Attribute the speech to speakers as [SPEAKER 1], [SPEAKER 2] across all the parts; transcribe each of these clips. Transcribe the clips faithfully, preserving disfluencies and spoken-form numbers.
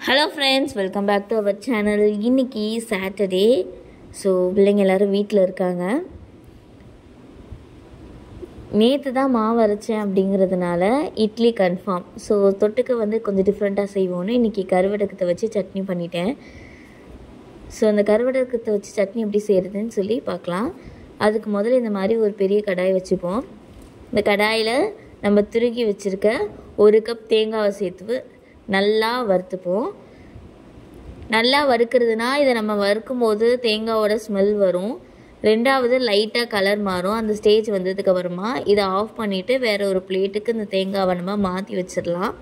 [SPEAKER 1] Hello friends, welcome back to our channel. இன்னைக்கு Saturday. So பிள்ளைங்க எல்லாரும் வீட்ல இருக்காங்க. நேத்து தான் மாவு அரைச்சேன் அப்படிங்கிறதுனால இட்லி கன்ஃபார்ம். ஸோ தொட்டுக்க வந்து கொஞ்சம் டிஃப்ரெண்ட்டாக செய்வோன்னு இன்றைக்கி கருவடகத்தை வச்சு சட்னி பண்ணிட்டேன். ஸோ அந்த கருவடகத்தை வச்சு சட்னி எப்படி செய்கிறதுன்னு சொல்லி பார்க்கலாம். அதுக்கு முதல்ல இந்த மாதிரி ஒரு பெரிய கடாய் வச்சுப்போம். இந்த கடாயில் நம்ம துருகி வச்சுருக்க ஒரு கப் தேங்காவை சேர்த்து நல்லா வறுத்துப்போம். நல்லா வறுக்கிறதுனா இதை நம்ம வறுக்கும் போது தேங்காவோட ஸ்மெல் வரும். ரெண்டாவது லைட்டாக கலர் மாறும். அந்த ஸ்டேஜ் வந்ததுக்கு அப்புறமா இதை ஆஃப் பண்ணிவிட்டு வேறு ஒரு பிளேட்டுக்கு இந்த தேங்காவை நம்ம மாற்றி வச்சிடலாம்.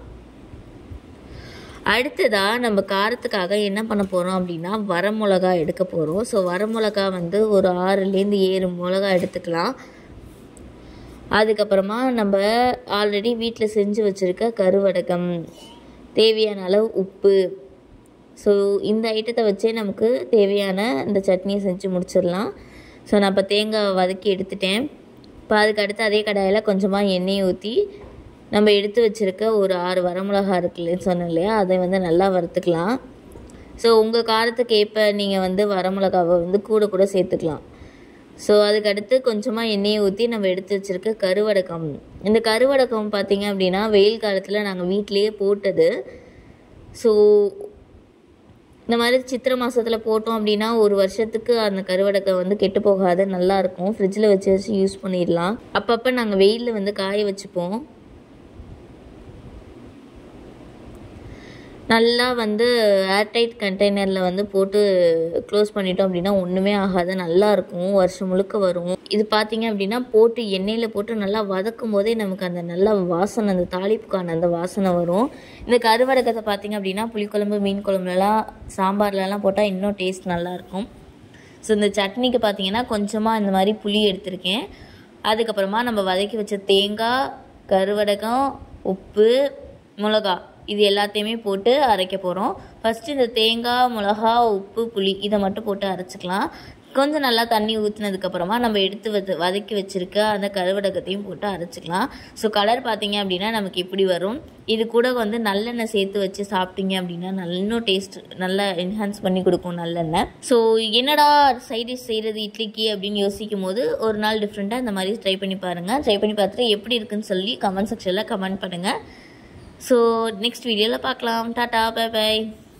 [SPEAKER 1] அடுத்ததாக நம்ம காரத்துக்காக என்ன பண்ண போகிறோம் அப்படின்னா வரமிளகா எடுக்க போகிறோம். ஸோ வரமிளகா வந்து ஒரு ஆறுலேருந்து ஏழு மிளகா எடுத்துக்கலாம். அதுக்கப்புறமா நம்ம ஆல்ரெடி வீட்டில் செஞ்சு வச்சுருக்க கருவடகம், தேவையான அளவு உப்பு. ஸோ இந்த ஐட்டத்தை வச்சே நமக்கு தேவையான இந்த சட்னியை செஞ்சு முடிச்சிடலாம். ஸோ நான் இப்போ தேங்காய் வதக்கி எடுத்துட்டேன். இப்போ அதுக்கு அடுத்து அதே கடாயில் கொஞ்சமாக எண்ணெயை ஊற்றி நம்ம எடுத்து வச்சுருக்க ஒரு ஆறு வரமிளகா இருக்குல்லன்னு சொன்னோம் இல்லையா, அதை வந்து நல்லா வறுத்துக்கலாம். ஸோ உங்கள் காரத்துக்கு ஏற்ப நீங்கள் வந்து வரமிளகாவை வந்து கூட கூட சேர்த்துக்கலாம். ஸோ அதுக்கடுத்து கொஞ்சமாக எண்ணெயை ஊற்றி நம்ம எடுத்து வச்சுருக்க கருவடகம். இந்த கருவடகம் பார்த்திங்க அப்படின்னா வெயில் காலத்தில் நாங்கள் வீட்டிலையே போட்டது. ஸோ இந்த மாதிரி சித்திரை மாதத்தில் போட்டோம் அப்படின்னா ஒரு வருஷத்துக்கு அந்த கருவடகம் வந்து கெட்டு போகாது, நல்லாயிருக்கும். ஃப்ரிட்ஜில் வச்சு வச்சு யூஸ் பண்ணிடலாம். அப்பப்போ நாங்கள் வெயிலில் வந்து காய வச்சுப்போம். நல்லா வந்து ஏர்டைட் கண்டெய்னரில் வந்து போட்டு க்ளோஸ் பண்ணிட்டோம் அப்படின்னா ஒன்றுமே ஆகாது, நல்லாயிருக்கும், வருஷம் முழுக்க வரும். இது பார்த்திங்க அப்படின்னா போட்டு எண்ணெயில் போட்டு நல்லா வதக்கும் போதே நமக்கு அந்த நல்ல வாசனை, அந்த தாளிப்புக்கான அந்த வாசனை வரும். இந்த கருவடகத்தை பார்த்திங்க அப்படின்னா புளிக்குழம்பு, மீன் குழம்புலலாம், சாம்பார்லலாம் போட்டால் இன்னும் டேஸ்ட் நல்லாயிருக்கும். ஸோ இந்த சட்னிக்கு பார்த்திங்கன்னா கொஞ்சமாக இந்த மாதிரி புளி எடுத்திருக்கேன். அதுக்கப்புறமா நம்ம வதக்கி வச்ச தேங்காய், கருவடகம், உப்பு, மிளகா இது எல்லாத்தையுமே போட்டு அரைக்க போகிறோம். ஃபஸ்ட்டு இந்த தேங்காய், மிளகா, உப்பு, புளி இதை மட்டும் போட்டு அரைச்சிக்கலாம். கொஞ்சம் நல்லா தண்ணி ஊற்றினதுக்கப்புறமா நம்ம எடுத்து வத வதக்கி வச்சுருக்க அந்த கருவடகத்தையும் போட்டு அரைச்சிக்கலாம். ஸோ கலர் பார்த்திங்க அப்படின்னா நமக்கு இப்படி வரும். இது கூட வந்து நல்லெண்ணெய் சேர்த்து வச்சு சாப்பிட்டீங்க அப்படின்னா நல்ல இன்னும் டேஸ்ட் நல்லா என்ஹான்ஸ் பண்ணி கொடுக்கும் நல்லெண்ணெய். ஸோ என்னடா சைடிஷ் செய்கிறது இட்லிக்கு அப்படின்னு யோசிக்கும் போது ஒரு நாள் டிஃப்ரெண்ட்டாக இந்த மாதிரி ட்ரை பண்ணி பாருங்கள். ட்ரை பண்ணி பார்த்துட்டு எப்படி இருக்குன்னு சொல்லி கமெண்ட் செக்ஷனில் கமெண்ட் பண்ணுங்கள். ஸோ நெக்ஸ்ட் வீடியோவில் பார்க்கலாம். டாட்டா, பை பை.